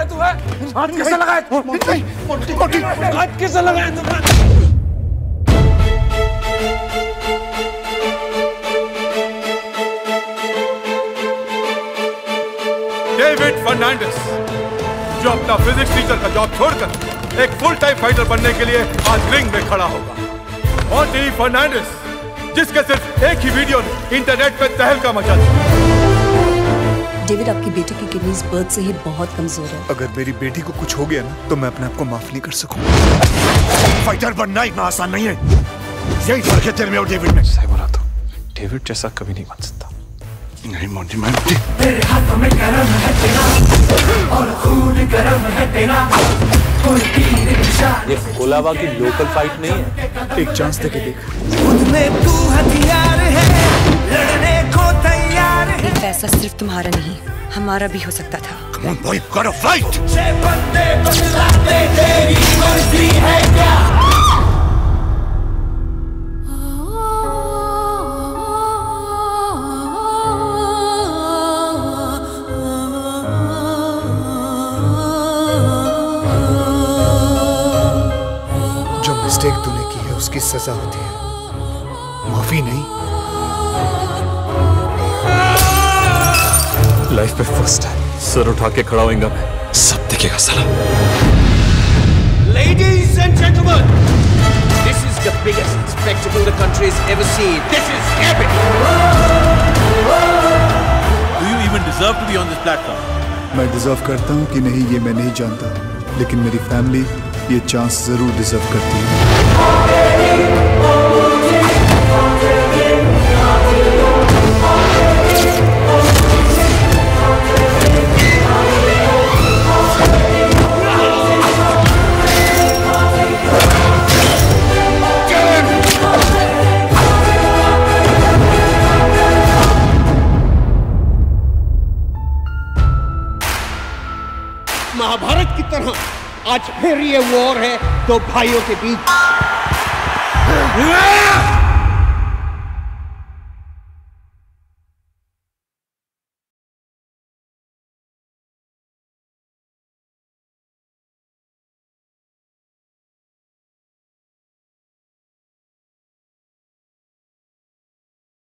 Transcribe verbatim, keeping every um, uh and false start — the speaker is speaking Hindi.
तू है? हाथ किससे लगाया तू? हाथ किससे लगाया तू? डेविड फर्नांडिस, जो अपना फिजिक्स टीचर का जॉब छोड़कर एक फुल टाइम फाइटर बनने के लिए आज रिंग में खड़ा होगा। और डी फर्नांडिस, जिसके सिर्फ एक ही वीडियो ने इंटरनेट पे तहलका मचा दिया। डेविड, आपकी बेटी की किडनीज बर्थ से ही बहुत कमजोर है। अगर मेरी बेटी को कुछ हो गया ना तो मैं अपने आप को माफ नहीं कर सकूंगा। फाइटर बनना इतना आसान नहीं है। यही फर्क है तेरे में और डेविड में। सही बोला तो डेविड जैसा कभी नहीं बन सकता। नहीं मोंटी, मैं मोंटी। मेरे हाथों में गरम है तेरा और खून गरम है तेरा। कोई तीर निशान। ये कोलाबा की लोकल फाइट नहीं है। एक चांस देके देख। खुद में तू हथियार है, लड़ने को तैयार है। ये फैसला सिर्फ तुम्हारा नहीं, हमारा भी हो सकता था। Come on boy, gotta fight। छह बंदे बदलाते तेरी मर्जी है क्या? मिस्टेक तूने की है उसकी सजा होती है, माफी नहीं। लाइफ पे फर्स्ट टाइम सर उठा के खड़ा होऊंगा मैं, सब दिखेगा साला। Ladies and gentlemen, this is the biggest spectacle the country has ever seen. This is epic. Do you even deserve to be on this platform? मैं डिजर्व करता हूँ कि नहीं ये मैं नहीं जानता, लेकिन मेरी फैमिली ये चांस जरूर डिजर्व करती है। महाभारत की तरह आज फिर ये वॉर है दो भाइयों के बीच।